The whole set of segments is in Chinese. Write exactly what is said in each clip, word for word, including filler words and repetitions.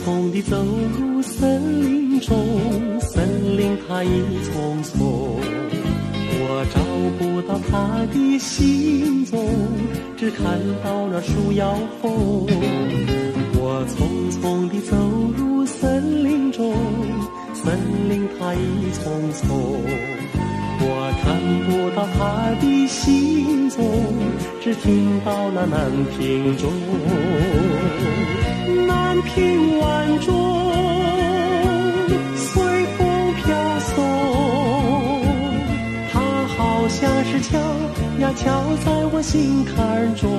匆地走入森林中，森林它已匆匆，我找不到它的行踪，只看到那树摇风。我匆匆地走入森林中，森林它已匆匆，我看不到它的行踪，只听到那南屏钟。南屏晚钟随风飘送，它好像是敲呀敲在我心坎中。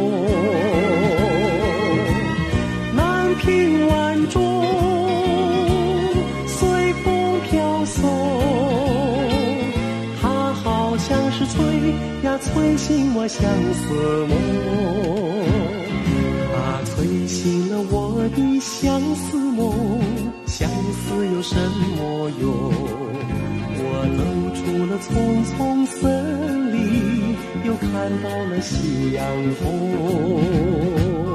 南屏晚钟随风飘送，它好像是催呀催醒我相思梦，它催醒了我的相思梦，相思有什么用？我走出了丛丛森林，又看到了夕阳红。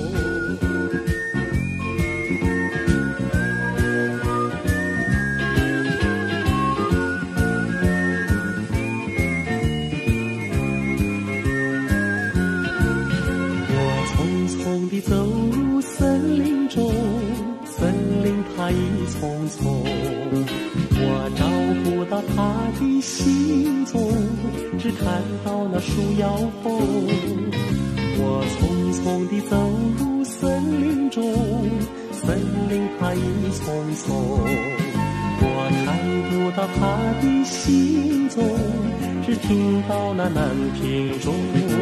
走入森林中，森林它已匆匆，我找不到它的行踪，只看到那树摇风。我匆匆地走入森林中，森林它已匆匆，我看不到它的行踪，只听到那南屏钟。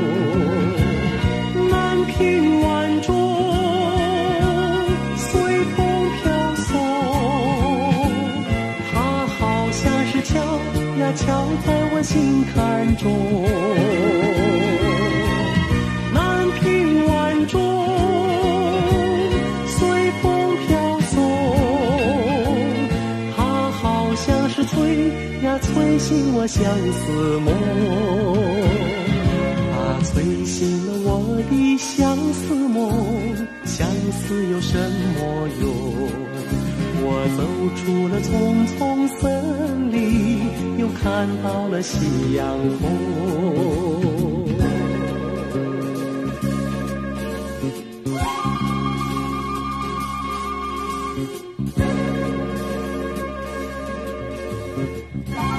南屏晚钟随风飘送，它好像是敲呀敲在我心坎中。南屏晚钟随风飘送，它好像是催呀催醒我相思梦，催醒了我的相思梦，相思有什么用？我走出了丛丛森林，又看到了夕阳红。 啊。